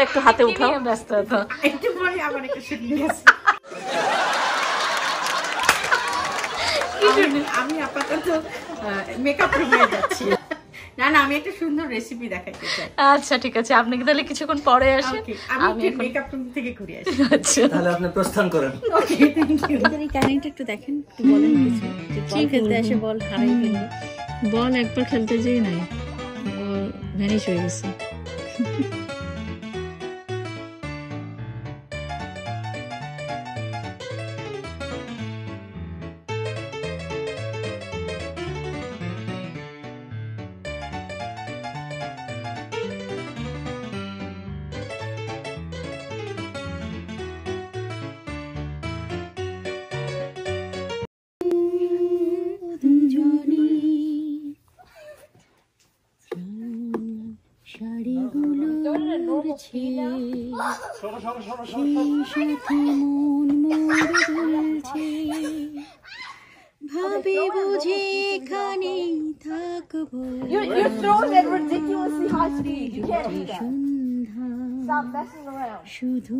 একটু হাতে উঠাও। ব্যস্ত তো একটু পরে আবার একটা শুটিং আছে। আমি আপাতত মেকআপ রুমে যাচ্ছি। না না, আমি একটা সুন্দর রেসিপি দেখাইতে চাই। আচ্ছা ঠিক আছে, আপনি কি তাহলে কিছুক্ষণ পরে আসেন, আমি মেকআপ রুম থেকে ঘুরে আসি। আচ্ছা তাহলে আপনি প্রস্থান করেন। Okay, thank you. এই কাহিনীটা একটু দেখেন, একটু বলেন কিছু। যে বল খেলতে এসে বল হারাই ফেললো। বল একবার খেলতে যেই নাই, বল ভ্যানিশ হয়ে গেছে। ভাবি বুঝি এখানে থাকবো। You're throwing at ridiculously high speed. You can't do that. Stop messing around. শুধু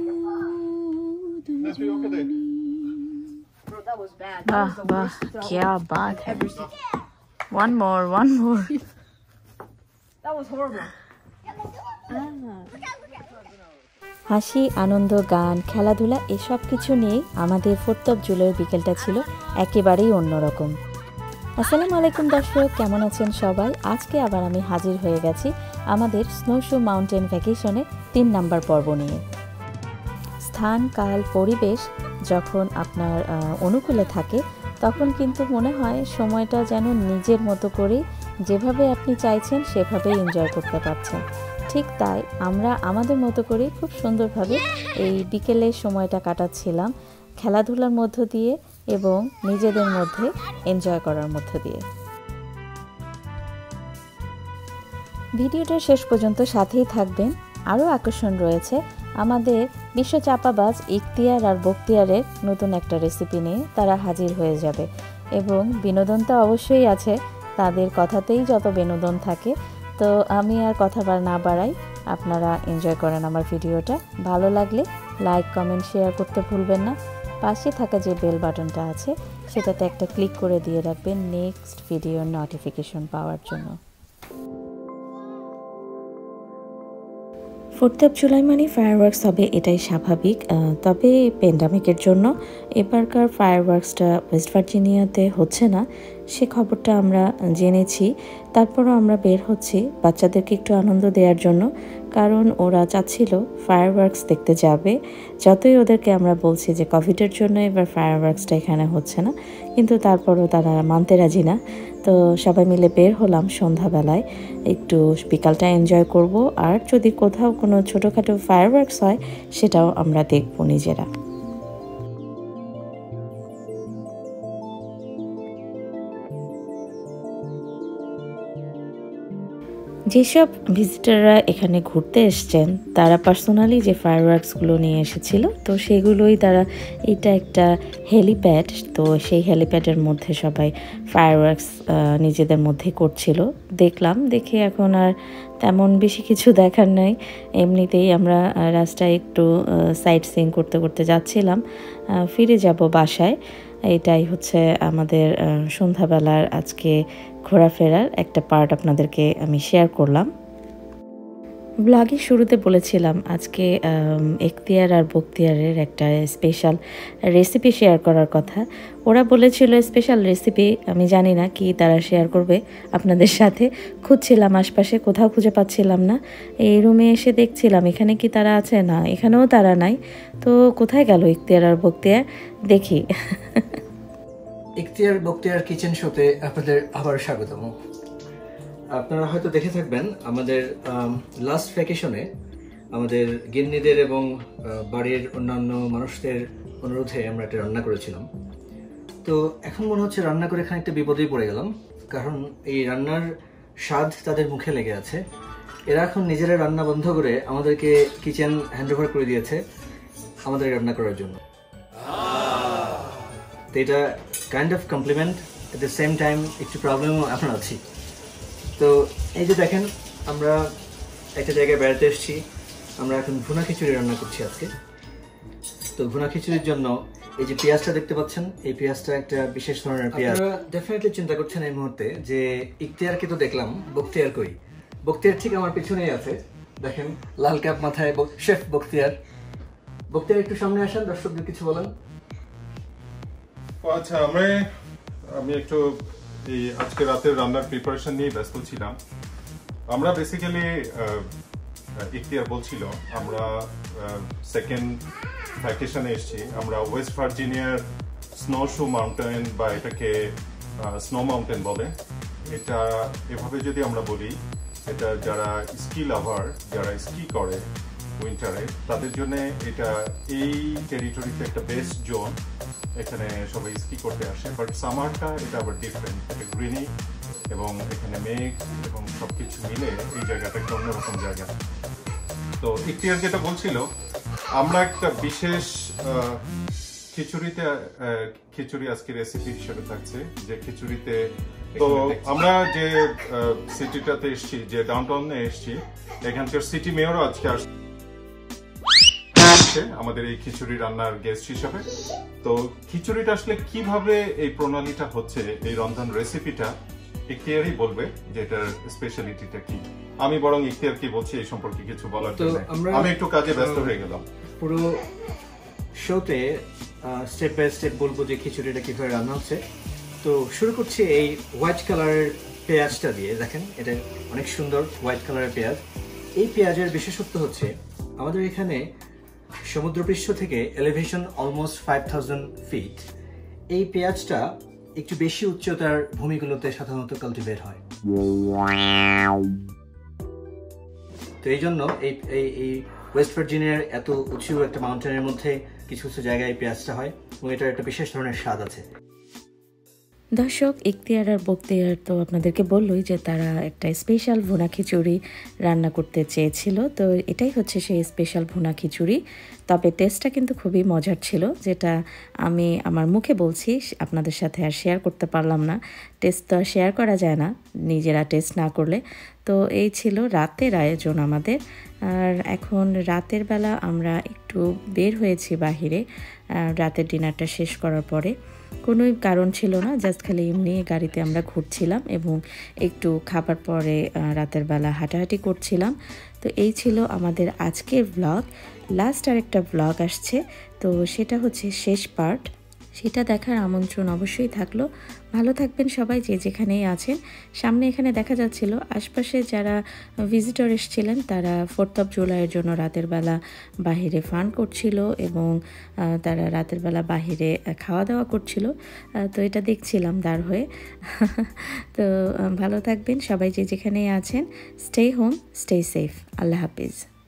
Bro, that was bad. বাহ বাহ, क्या बात है। One more. That was horrible. হাসি, আনন্দ, গান, খেলাধুলা এসব কিছু নিয়ে আমাদের 4th of July বিকেলটা ছিল একেবারেই অন্যরকম। আসসালামু আলাইকুম দর্শক, কেমন আছেন সবাই? আজকে আবার আমি হাজির হয়ে গেছি আমাদের স্নোশু মাউন্টেন ভ্যাকেশনের 3 নাম্বার পর্ব নিয়ে। স্থান, কাল, পরিবেশ যখন আপনার অনুকূলে থাকে তখন কিন্তু মনে হয় সময়টা যেন নিজের মতো করে যেভাবে আপনি চাইছেন সেভাবেই এনজয় করতে পারছেন। ঠিক তাই আমরা আমাদের মতো করে খুব সুন্দরভাবে এই বিকেলের সময়টা কাটাচ্ছিলাম খেলাধুলার মধ্য দিয়ে এবং নিজেদের মধ্যে এনজয় করার মধ্য দিয়ে। ভিডিওটা শেষ পর্যন্ত সাথেই থাকবেন। আরও আকর্ষণ রয়েছে আমাদের বিশ্ব চাপাবাজ ইখতিয়ার আর বখতিয়ারের নতুন একটা রেসিপি নিয়ে তারা হাজির হয়ে যাবে এবং বিনোদন তো অবশ্যই আছে, তাদের কথাতেই যত বিনোদন থাকে। তো আমি আর কথা না বাড়াই, আপনারা এনজয় করেন আমার ভিডিওটা। ভালো লাগলে লাইক, কমেন্ট, শেয়ার করতে ভুলবেন না। পাশে থাকা যে বেল বাটনটা আছে সেটাতে একটা ক্লিক করে দিয়ে রাখবেন নেক্সট ভিডিওর নোটিফিকেশন পাওয়ার জন্য। 4th of July মানে ফায়ারওয়ার্কস হবে, এটাই স্বাভাবিক। তবে প্যান্ডামিকের জন্য এবারকার ফায়ারওয়ার্কসটা ওয়েস্ট ভার্জিনিয়াতে হচ্ছে না, সে খবরটা আমরা জেনেছি। তারপরও আমরা বের হচ্ছি বাচ্চাদেরকে একটু আনন্দ দেওয়ার জন্য, কারণ ওরা চাচ্ছিল ফায়ারওয়ার্কস দেখতে যাবে। যতই ওদেরকে আমরা বলছি যে কোভিডের জন্য এবার ফায়ারওয়ার্কসটা এখানে হচ্ছে না, কিন্তু তারপরও তারা মানতে রাজি না। তো সবাই মিলে বের হলাম সন্ধ্যাবেলায়, একটু বিকালটা এনজয় করব, আর যদি কোথাও কোনো ছোটোখাটো ফায়ারওয়ার্কস হয় সেটাও আমরা দেখব নিজেরা। যেসব ভিজিটাররা এখানে ঘুরতে এসছেন তারা পার্সোনালি যে ফায়ারওয়ার্কসগুলো নিয়ে এসেছিল, তো সেগুলোই তারা, এটা একটা হেলিপ্যাড, তো সেই হেলিপ্যাডের মধ্যে সবাই ফায়ারওয়ার্কস নিজেদের মধ্যে করছিল। দেখে এখন আর তেমন বেশি কিছু দেখার নাই। এমনিতেই আমরা রাস্তায় একটু সাইট সিইং করতে যাচ্ছিলাম, ফিরে যাব বাসায়। এটাই হচ্ছে আমাদের সন্ধ্যাবেলার আজকে ঘোরাফেরার একটা পার্ট আপনাদেরকে আমি শেয়ার করলাম। ব্লগের শুরুতে বলেছিলাম আজকে ইখতিয়ার আর বখতিয়ারের একটা স্পেশাল রেসিপি শেয়ার করার কথা। ওরা বলেছিল স্পেশাল রেসিপি, আমি জানি না কি তারা শেয়ার করবে আপনাদের সাথে। খুঁজছিলাম আশপাশে, কোথাও খুঁজে পাচ্ছিলাম না। এই রুমে এসে দেখছিলাম এখানে কি তারা আছে, না এখানেও তারা নাই। তো কোথায় গেল ইখতিয়ার আর বখতিয়ার, দেখি। ইখতিয়ার বখতিয়ার কিচেন শোতে আপনাদের আবার স্বাগতম। আপনারা হয়তো দেখে থাকবেন আমাদের লাস্ট ভ্যাকেশনে আমাদের গিন্নিদের এবং বাড়ির অন্যান্য মানুষদের অনুরোধে আমরা একটা রান্না করেছিলাম। তো এখন মনে হচ্ছে রান্না করে খানিকটা বিপদেই পড়ে গেলাম, কারণ এই রান্নার স্বাদ তাদের মুখে লেগে আছে। এরা এখন নিজেরা রান্না বন্ধ করে আমাদেরকে কিচেন হ্যান্ডওভার করে দিয়েছে আমাদের রান্না করার জন্য। তো এটা kind of compliment, at the same time একটু প্রবলেমও এখন আছি। তো এই যে দেখেন, আমরা একটা জায়গায় বেড়াতে এসেছি, আমরা এখন ভুনা খিচুড়ি রান্না করছি আজকে। তো ভুনা খিচুড়ির জন্য এই যে পেঁয়াজটা দেখতে পাচ্ছেন, এই পেঁয়াজটা একটা বিশেষ ধরনের পেঁয়াজ। আপনারা ডেফিনেটলি চিন্তা করছেন এই মুহূর্তে যে ইখতিয়ারকে তো দেখলাম, বখতিয়ার কই? বখতিয়ার ঠিক আমার পিছনেই আছে, দেখেন লাল ক্যাপ মাথায় শেফ বখতিয়ার। বখতিয়ার একটু সামনে আসেন, দর্শকদের কিছু বলেন। আচ্ছা, আমি একটু এই আজকে রাতের রান্নার প্রিপারেশন নিয়ে ব্যস্ত ছিলাম। আমরা বেসিক্যালি ইখতিয়ার বলছিল আমরা সেকেন্ড ভ্যাকেশনে এসেছি। আমরা ওয়েস্ট ভার্জিনিয়ার স্নোশু মাউন্টেন বা এটাকে স্নো মাউন্টেন বলে, এটা এভাবে যদি আমরা বলি, এটা যারা স্কি লাভার, যারা স্কি করে উইন্টারে, তাদের জন্য এটা এই টেরিটরিতে একটা বেস্ট জোন। এখানে সবাই স্কি করতে আসে, বাট সামারটা এটা আবার ডিফারেন্ট, এটা গ্রিনি এবং এখানে মেঘ এবং সবকিছু মিলে এই জায়গাটা একটা অন্যরকম জায়গা। তো ইখতিয়ার যেটা বলছিল, আমরা একটা বিশেষ খিচুড়ি আজকে রেসিপি হিসেবে থাকছে, যে খিচুড়িতে তো আমরা যে সিটিটাতে এসেছি, যে ডাউনটাউনে এসেছি, এখানকার সিটি মেয়রও আজকে আসছে আমাদের এই খিচুড়ি রান্নার গেস্ট হিসাবে। তো খিচুড়িটা আসলে কিভাবে এই প্রণালীটা হচ্ছে, এই রন্ধন রেসিপিটা ইখতিয়ারই বলবে যে এটার স্পেশালিটিটা কি। আমি বরং ইখতিয়ারকে বলছি এই সম্পর্কে কিছু বলার জন্য, আমি একটু কাজে ব্যস্ত হয়ে গেলাম। পুরো শোতে স্টেপ বাই স্টেপ বলবো যে খিচুড়িটা কিভাবে রান্না হচ্ছে। তো শুরু করছি এই হোয়াইট কালারের পেঁয়াজটা দিয়ে। দেখেন এটা অনেক সুন্দর হোয়াইট কালারের পেঁয়াজ। এই পেঁয়াজের বিশেষত্ব হচ্ছে আমাদের এখানে সমুদ্রপৃষ্ঠ থেকে এলিভেশন অলমোস্ট 5000 ফিট। এই পেঁয়াজটা একটু বেশি উচ্চতার ভূমিগুলোতে সাধারণত কালটিভেট হয়। তো এই জন্য এই ওয়েস্ট ভার্জিনিয়ার এত উঁচু একটা মাউন্টেনের মধ্যে কিছু কিছু জায়গায় পেঁয়াজটা হয় এবং এটার একটা বিশেষ ধরনের স্বাদ আছে। দর্শক, ইখতিয়ার আর বখতিয়ার তো আপনাদেরকে বললই যে তারা একটা স্পেশাল ভুনা খিচুড়ি রান্না করতে চেয়েছিল। তো এটাই হচ্ছে সেই স্পেশাল ভুনা খিচুড়ি। তবে টেস্টটা কিন্তু খুবই মজার ছিল, যেটা আমি আমার মুখে বলছি, আপনাদের সাথে আর শেয়ার করতে পারলাম না। টেস্ট তো আর শেয়ার করা যায় না নিজেরা টেস্ট না করলে। তো এই ছিল রাতের আয়োজন আমাদের। আর এখন রাতের বেলা আমরা একটু বের হয়েছি বাহিরে রাতের ডিনারটা শেষ করার পরে। কোনো কারণ ছিল না, জাস্ট খালি এমনি গাড়িতে আমরা ঘুরছিলাম এবং একটু খাবার পরে রাতের বেলা হাঁটাহাঁটি করছিলাম। তো এই ছিল আমাদের আজকের ব্লগ। লাস্ট আর একটা ব্লগ আসছে, তো সেটা হচ্ছে শেষ পার্ট। সেটা দেখার আমন্ত্রণ অবশ্যই থাকলো। ভালো থাকবেন সবাই যে যেখানেই আছেন। সামনে এখানে দেখা যাচ্ছিল আশপাশে যারা ভিজিটর এসেছিলেন তারা 4th of জুলাইয়ের জন্য রাতের বেলা বাহিরে ফান করছিল এবং তারা রাতের বেলা বাহিরে খাওয়া দাওয়া করছিল। তো এটা দেখছিলাম দাঁড় হয়ে। তো ভালো থাকবেন সবাই যে যেখানেই আছেন। Stay home, stay safe. আল্লাহ হাফিজ।